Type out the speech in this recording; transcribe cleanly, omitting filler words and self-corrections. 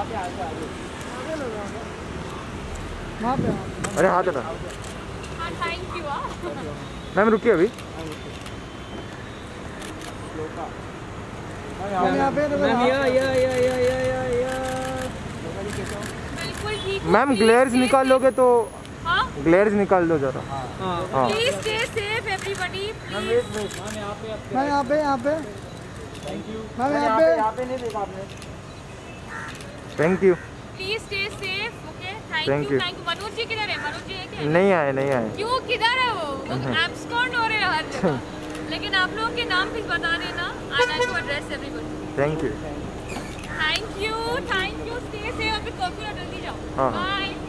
अरे हाथ हटा। Thank you. मैम रुकिए अभी। बिल्कुल ठीक। मैम ग्लेयर्स निकाल लोगे तो हाँ ग्लेयर्स निकाल दो जरा। हाँ please stay safe everybody. Ma'am wait wait. मैं यहाँ पे थैंक यू। मैं यहाँ पे नहीं देखा आपने। Thank you. Please stay safe. Okay Thank thank you. You. Manoj ji किधर है? मनोज जी है क्या? नहीं आए। क्यों किधर है वो? एब्सकॉन्ड हो रहे हैं हर जगह। लेकिन आप लोगों के नाम प्लीज बता देना। I like to address everybody. Thank you. Thank you. Stay safe. अभी कर्फ्यू जल्दी जाओ। हाँ। बाय।